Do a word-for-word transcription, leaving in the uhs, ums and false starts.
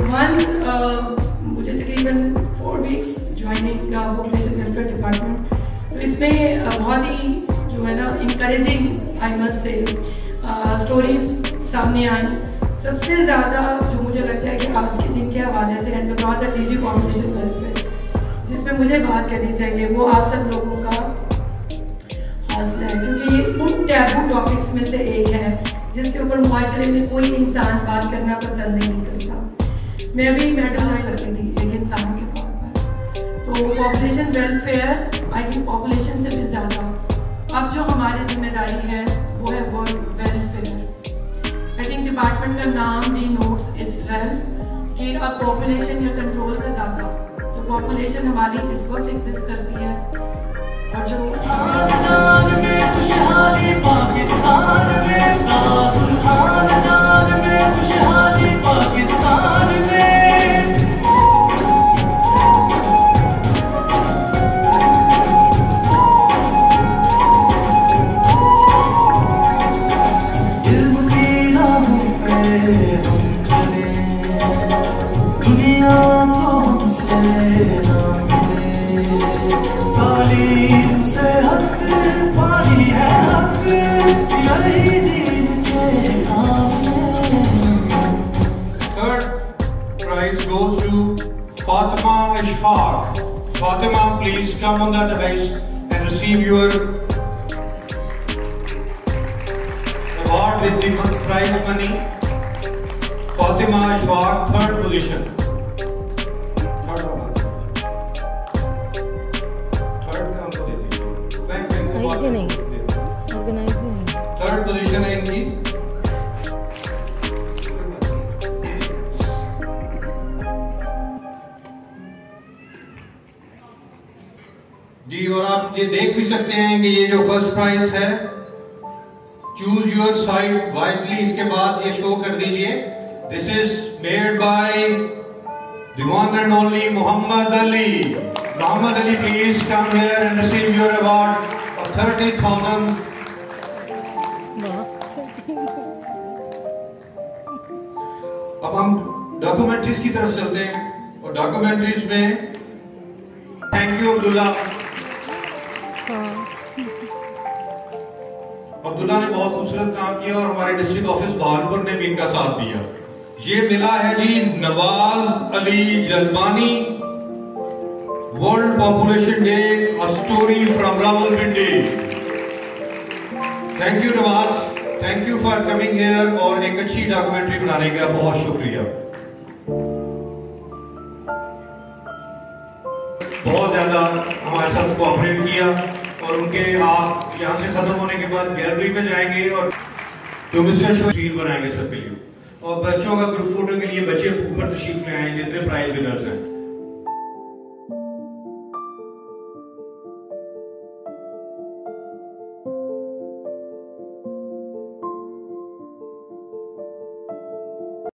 One मुझे तकरीबन four weeks joining का पॉपुलेशन वेलफेयर डिपार्टमेंट, तो इसमें uh, बहुत ही जो है ना encouraging I must say stories सामने आई। सबसे ज्यादा जो मुझे लगता है कि आज के दिन के हवाले से and without the DG population welfare जिसमें मुझे बात करनी चाहिए वो आप सब लोगों का हौसला है, क्योंकि ये उन टैबू टॉपिक्स में से एक है जिसके ऊपर मुआशरे में कोई इंसान बात करना पसंद नहीं करता। मैं भी मेडल करती थी एक इंसान के तौर पर। तो population welfare I think population से भी ज्यादा अब जो हमारी जिम्मेदारी है वो है world welfare. I think department का नाम भी नोट्स इट्स वेल्थ कि अब पॉपुलेशन या कंट्रोल से ज्यादा जो पॉपुलेशन हमारी इस वक्त एग्जिस्ट करती है और जो goes to Fatima Ashfaq. Fatima, please come on the dais and receive your award with the prize money. Fatima Ashfaq, third position. Third one. Third का हमको दे दीजिए. बैंक बैंक को बात नहीं. Organize नहीं. Third position है इनकी. जी, और आप ये देख भी सकते हैं कि ये जो फर्स्ट प्राइज है चूज योर साइड वाइजली, इसके बाद ये शो कर दीजिए। This is made by the one and only Mohammad Ali. Mohammad Ali, please come here and receive your award of thirty thousand. अब हम डॉक्यूमेंट्रीज की तरफ चलते हैं और डॉक्यूमेंट्रीज में थैंक यू अब्दुल्ला। अब्दुल्ला ने बहुत खूबसूरत काम किया और हमारे डिस्ट्रिक्ट ऑफिस बहालपुर ने भी इनका साथ दिया। ये मिला है जी Nawaz Ali Jalbani, world population day, a story from Rawalpindi. Thank you Nawaz, thank you for coming here और एक अच्छी डॉक्यूमेंट्री बनाने का बहुत शुक्रिया। बहुत ज्यादा हमारे साथ कोऑपरेट किया और उनके आप यहाँ से खत्म होने के बाद गैलरी में जाएंगे और तो मिस्टर शो फील बनाएंगे सबके लिए। और बच्चों का ग्रुप फोटो के लिए बच्चे ऊपर तशरीफ ले आए जितने प्राइज विनर्स हैं।